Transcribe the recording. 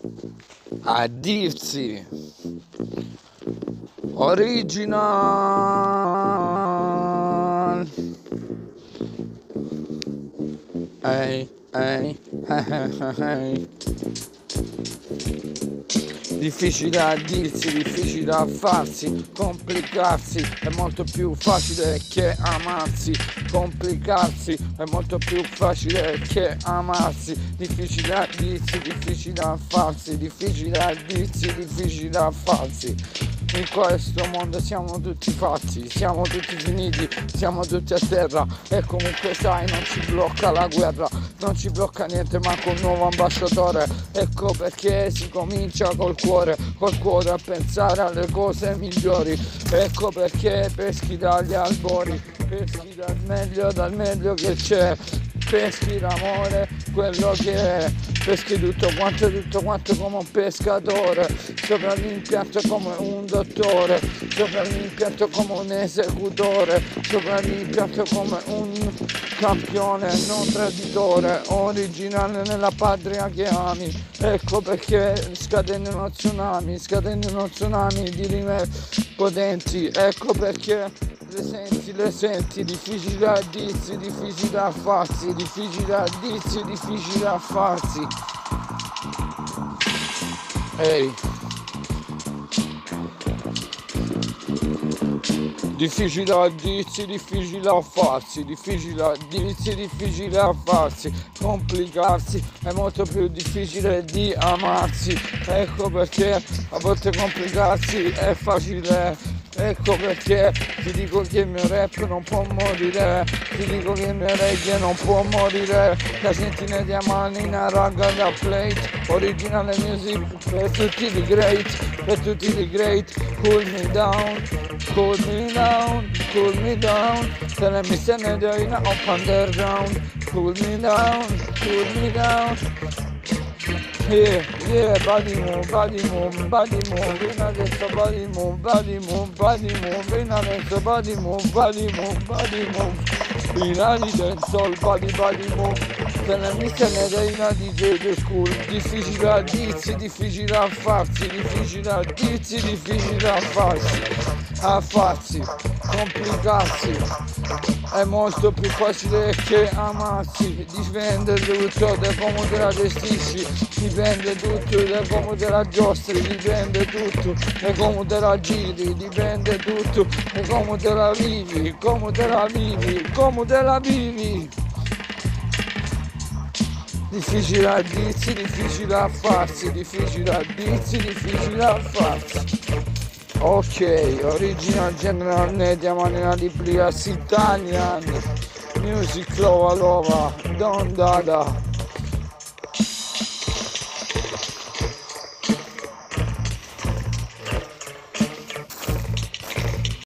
a dirsi original. Ehi, ehi, ehi. Difficile a dirsi, difficile a farsi, complicarsi è molto più facile che amarsi, complicarsi è molto più facile che amarsi, difficile a dirsi, difficile a farsi, difficile a dirsi, difficile a farsi. In questo mondo siamo tutti fatti, siamo tutti finiti, siamo tutti a terra e comunque sai non ci blocca la guerra, non ci blocca niente manco un nuovo ambasciatore. Ecco perché si comincia col cuore a pensare alle cose migliori. Ecco perché peschi dagli albori, peschi dal meglio che c'è, peschi l'amore, quello che è, peschi tutto quanto come un pescatore, sopra l'impianto come un dottore, sopra l'impianto come un esecutore, sopra l'impianto come un campione, non traditore, originale nella patria che ami. Ecco perché scateno uno tsunami di rime potenti, ecco perché le senti, difficile a dirsi, difficile a farsi, difficile a dirsi, difficile a farsi. Ehi. Difficile a dirsi, difficile a farsi, difficile a dirsi, difficile a farsi, complicarsi è molto più difficile di amarsi, ecco perché a volte complicarsi è facile, ecco perché ti dico che il mio rap non può morire, ti dico che il mio reggae non può morire, da centinaia di mani in una raga da plate, originale music per tutti i great, per tutti i great, cool me down, cool me down, cool me down, tell me send it in up underground, cool me down, cool me down. Yeah, yeah, body move, body move, body move, in adesso body move, body move, body move, in adesso body move, body move, body move. In ali dancehall, body move, se ne mi se ne dai una DJ The School, difficile a dirsi, difficile a farsi, difficile a dirsi, difficile a farsi, complicarsi, è molto più facile che amarsi, dipende tutto da come te la gestisci, dipende tutto da come te la giostri, dipende tutto da come te la giri, dipende tutto da come te la vivi, come te la vivi, come te la vivi. Difficile a dirsi, difficile a farsi, difficile a dirsi, difficile a farsi. Ok, original general media manera di Plias Italian, music lova lova, Don Dada.